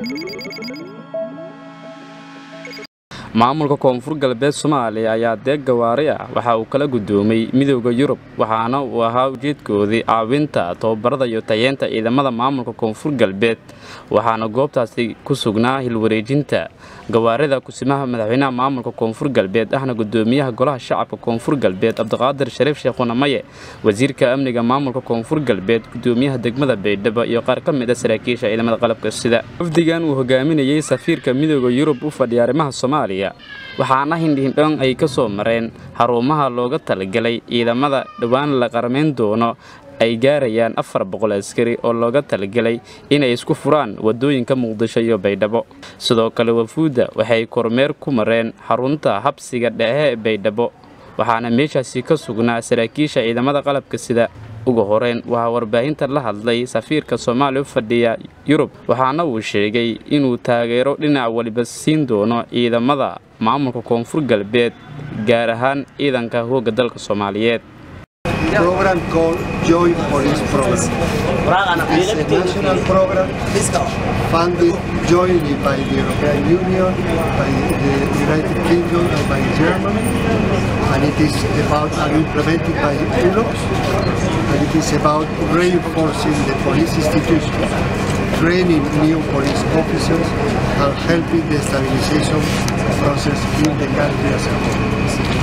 maamulka Koonfur Galbeed Soomaaliya ayaa deeq gawaari ah waxa uu kala gudoomay midowga Yurub waxaana uu ahaa ujeedkoodii caawinta tababarada iyo tayeenta ciidamada maamulka Koonfur Galbeed waxaana goobtaasi ku sugnaa hilwareejinta gawaarida kusimaha madaxweynaha maamulka Koonfur Galbeed ahna gudoomiyaha golaha shacabka Koonfur Galbeed Abdiqaadir Shariif Sheekhouna Maye wasiirka amniga maamulka Koonfur Galbeed gudoomiyaha degmada Baydhabo iyo qaar ka mid ah saraakiisha ciidamada qalabka sida wafdigan uu hogaaminayay safiirka midowga Yurub u fadhiya arrimaha Soomaaliya waxaana hindhindhan ay ka soo mareen xarumaha looga talagalay ciidamada dhawaan la qarmeyn doono ay gaarayaan 400 askari oo looga talagalay inay isku furaan wadooyinka Muqdisho iyo Baydhabo sidoo kale wafuuda waxay kormeer ku mareen xarunta habsiga dhexe ee Baydhabo waxaana meeshaasi ka sugnaa saraakiisha ciidamada qalabka sida ugu horeen waxa warbaahinta la hadlay safiirka Soomaaliya u fadhiya Yurub waxaana uu sheegay inuu taageero dhinac waliba siin doono ciidamada maamulka Koonfur Galbeed gaar ahaan ciidanka hooga dalka Soomaaliyeed program called Joint Police Program. It's a national program funded jointly by the European Union, by the United Kingdom and by Germany, and it is about implemented by UNOX, and it is about reinforcing the police institutions, training new police officers and helping the stabilization process in the country as a whole.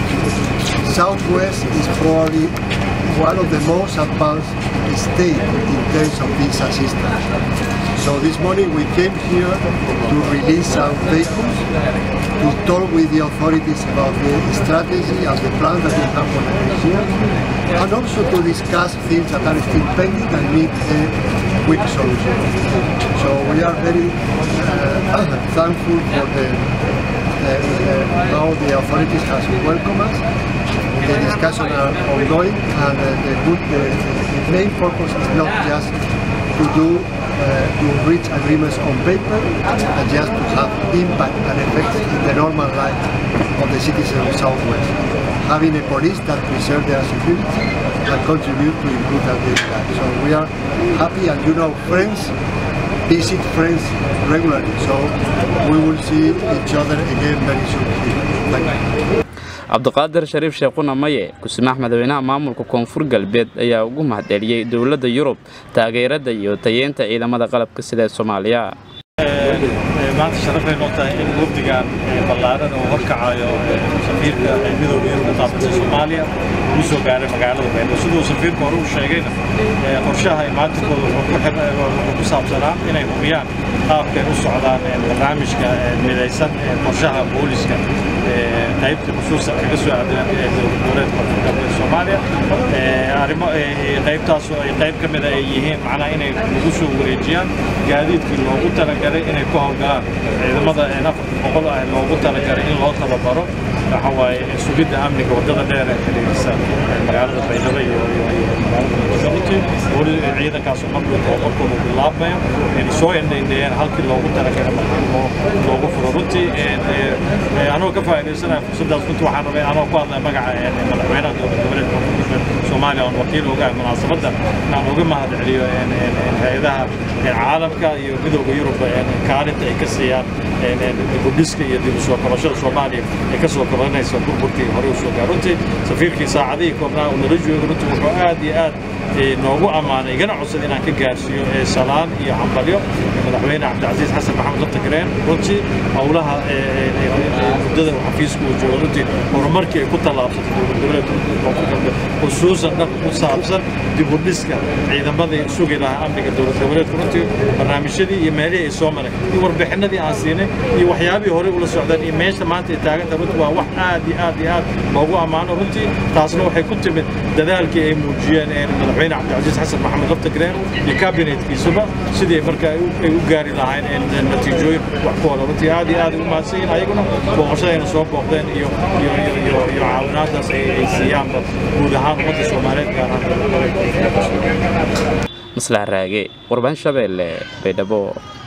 Southwest is probably one of the most advanced states in terms of this assistance. So this morning we came here to release some vehicles, to talk with the authorities about the strategy and the plan that we have for the next year, and also to discuss things that are still pending and need a quick solution. So we are very thankful for how the authorities have welcomed us. The discussions are ongoing, and the main purpose is not just to reach agreements on paper, but just to have impact and effects in the normal life of the citizens of Southwest. Having a police that preserves their security and contribute to improve their daily life. So we are happy, and friends visit friends regularly, so we will see each other again very soon. Thank you. Abdiqaadir Shariif Sheekhouna Maye kusimaha madaxweynaha maamulka Koonfur Galbeed ayaa ugu mahadceliyay dawladda Yurub taageerada iyo tayeenta ciidamada qalabka sida Soomaaliya maanta sharafay noo tahay in wafdigan ballaaran oo horkacayo safiirka midowga Yurub ee qaabka Soomaaliya uu soo gaaray magaalada Baydhabo sidoo safiirku hore u sheegayna qorshaha imaatinkooda wuxuu ku saabsanaa inay hubiyaan qaabka u socdaan barnaamijka midaysan qorshaha booliska qaybta xusuusta kaga soo aadan dowladda Koonfur Galbeed Soomaaliya arrimo qaybtaas oo ay qayb kamid ah yihiin macna inay ugu soo wareejiyaan gaadiidkii loogu talagalay inay ku hawlgalaan ciidamada 400 ah loogu talagalay in loo tababaro waxa waaye sugidda amniga wadada dheer ee xiriirsan magaalada Baydhabo iyo magaalada Muqdisho ciidankaas markuu tababarkooda bilaabay in soo indheeyeen halkii loogu talagalay loogu furo runtii anoo ka faa'iideysanahay fursadaas runtii waxaan rabay anoo ku hadlay magaca madaxweynaha dowladda Soomaaliya oo wakiil uga ah munaasabadda inaan uga mahadceliyo hay'adaha caalamka iyo midowga Yurub kaalinta ay ka siiyaan booliska iyo dib u soo kabashada Soomaaliya ee ka soo kabanaysa burburkii hore u soo gaartay safiirkii saacadii koobnaa oo nala joogo runtii wuxuu aad iyo aad noogu amaanay igana codsaday inaan ka gaarsiiyo salaan iyo hambalyo madaxweyne Cabdicaziz Xasan Maxamed Laftagreen runtii howlaha muddada xafiiska uu joogo runtii horumarkii ay ku tallaabsatay dowladda Koonfur Galbeed xusuusan dhanka ku saabsan dib u dhiska ciidamada sugi lahaa amniga dowladda goboleedka runtii barnaamijyadii iyo meelihii ay soo maray iyo warbixinadii aan siinay iyo waxyaabihii hore ula socdeen iyo meesha maanta ay taagan tahay runtii waa wax aad iyo aad loogu amaano runtii taasna waxay ku timid dadaalkii ay muujiyeen madaxweyne Cabdicaziz Xasan Maxamed Laftagreen iyo kabinetkiisuba sidii markaa ay u gaari lahaayeen natiijooyin wax ku wada runtii aad iyo aad u mahadsan ayaguna booqashadayna soo booqdeen iyo caawinaadaas ay siiyaan guud ahaan ummadda Soomaaliyeed gaar ahaan Maslax Raage warbaahin Shabeelle Baydhabo